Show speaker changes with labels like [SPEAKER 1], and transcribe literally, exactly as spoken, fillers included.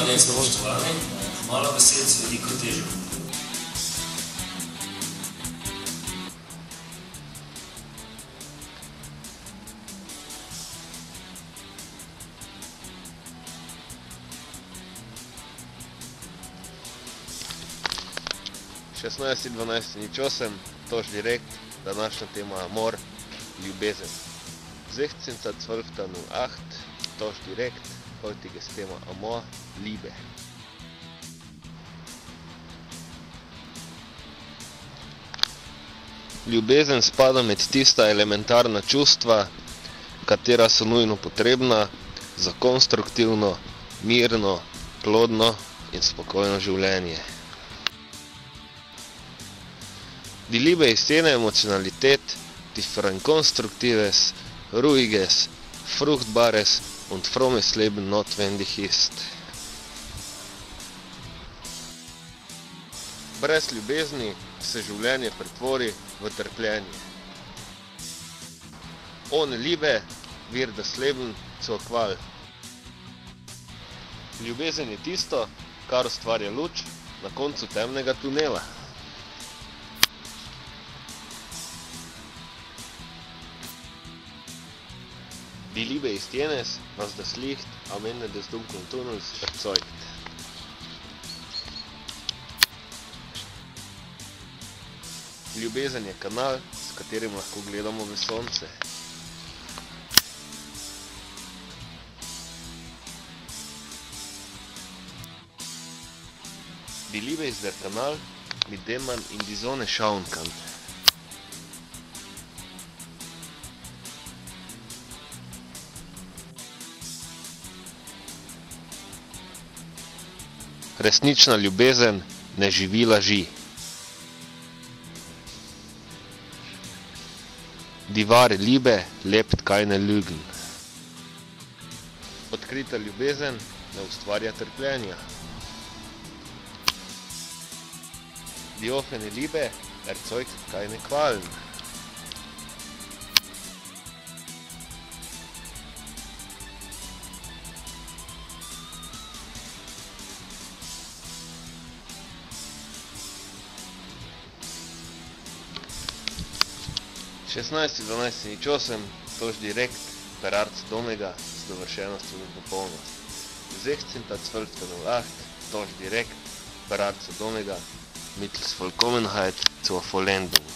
[SPEAKER 1] Spoštovane in spoštovani, malo besed z veliko težo.
[SPEAKER 2] šestnajst dvanajst nič osem, tož direkt, današnja tema amor, ljubezen. sechzehnhundertzwölf null acht, tož direkt, heutiges Thema Amor, Liebe. Ljubezen spada med tista elementarna čustva, katera so nujno potrebna za konstruktivno, mirno, plodno in spokojno življenje. Die Liebe ist jene Emotionalität, die für ein konstruktives, ruhiges, fruchtbares und frommes Leben notwendig ist. Brez ljubezni se življenje pretvori v trpljenje. Ohne Liebe wird das Leben zur Qual. Ljubezen je tisto, kar ustvarja luč na koncu temnega tunela. Die Liebe ist jenes, was das Licht am Ende des dunklen Tunnels erzeugt. Ljubezen je kanal, s katerim lahko gledamo v sonce. Die Liebe ist der Kanal, mit dem man in die Sonne schauen kann. Resnična ljubezen ne živi laži. Die wahre Liebe lebt keine Lügen. Odkrita ljubezen ne ustvarja trpljenja. Die offene Liebe erzeugt keine Qualen. šestnajst dvanajst nič osem, tož direkt, per arts domega, z dovršenostjo in popolnost. sechzehnhundertzwölf null acht, tož direkt, per arts domega, mittels Vollkommenheit zur Vollendung.